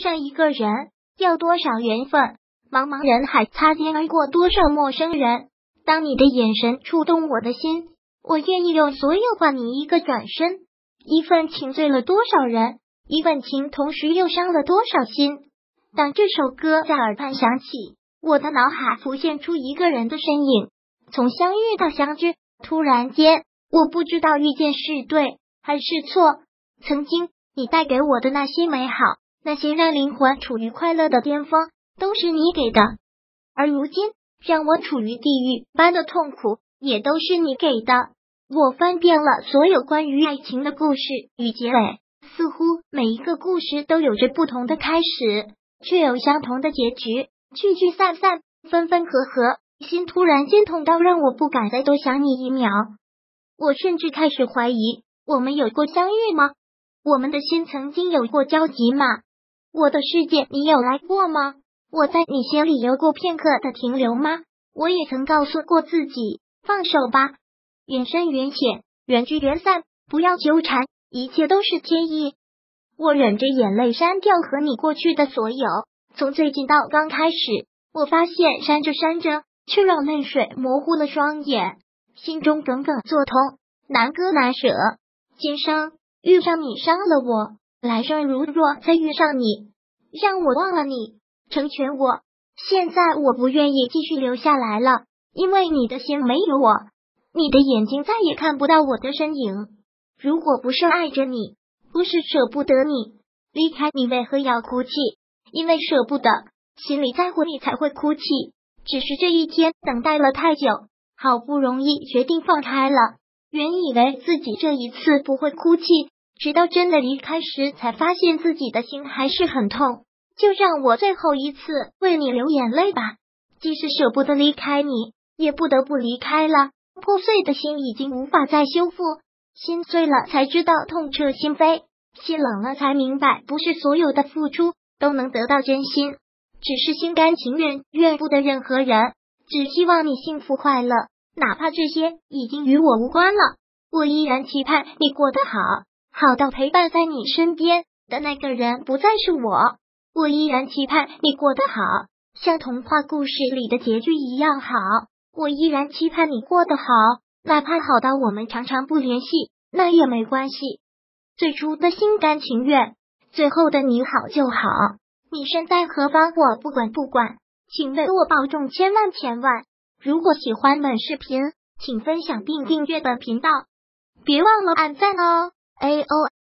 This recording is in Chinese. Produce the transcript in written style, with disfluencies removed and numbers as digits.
上一个人，要多少缘分？茫茫人海，擦肩而过多少陌生人。当你的眼神触动我的心，我愿意用所有换你一个转身。一份情醉了多少人，一份情同时又伤了多少心。当这首歌在耳畔响起，我的脑海浮现出一个人的身影。从相遇到相知，突然间，我不知道遇见是对还是错。曾经你带给我的那些美好，那些让灵魂处于快乐的巅峰，都是你给的。而如今让我处于地狱般的痛苦，也都是你给的。我翻遍了所有关于爱情的故事与结尾，似乎每一个故事都有着不同的开始，却有相同的结局，聚聚散散，分分合合，心突然间痛到让我不敢再多想你一秒。我甚至开始怀疑，我们有过相遇吗？我们的心曾经有过交集吗？我的世界你有来过吗？我在你心里有过片刻的停留吗？我也曾告诉过自己，放手吧，缘深缘浅，缘聚缘散，不要纠缠，一切都是天意。我忍着眼泪删掉和你过去的所有，从最近到刚开始，我发现删着删着，却让泪水模糊了双眼，心中耿耿作痛，难割难舍。今生遇上你伤了我，来生如若再遇上你，让我忘了你，成全我。现在我不愿意继续留下来了，因为你的心没有我，你的眼睛再也看不到我的身影。如果不是爱着你，不是舍不得你，离开你为何要哭泣？因为舍不得，心里在乎你才会哭泣。只是这一天等待了太久，好不容易决定放开了，原以为自己这一次不会哭泣，直到真的离开时才发现自己的心还是很痛。就让我最后一次为你流眼泪吧，即使舍不得离开你，也不得不离开了。破碎的心已经无法再修复，心碎了才知道痛彻心扉，心冷了才明白不是所有的付出都能得到真心，只是心甘情愿怨不得任何人，只希望你幸福快乐，哪怕这些已经与我无关了，我依然期盼你过得好，好到陪伴在你身边的那个人不再是我。我依然期盼你过得好，像童话故事里的结局一样好。我依然期盼你过得好，哪怕好到我们常常不联系，那也没关系。最初的心甘情愿，最后的你好就好。你身在何方，我不管，请为我保重千万。如果喜欢本视频，请分享并订阅本频道，别忘了按赞哦。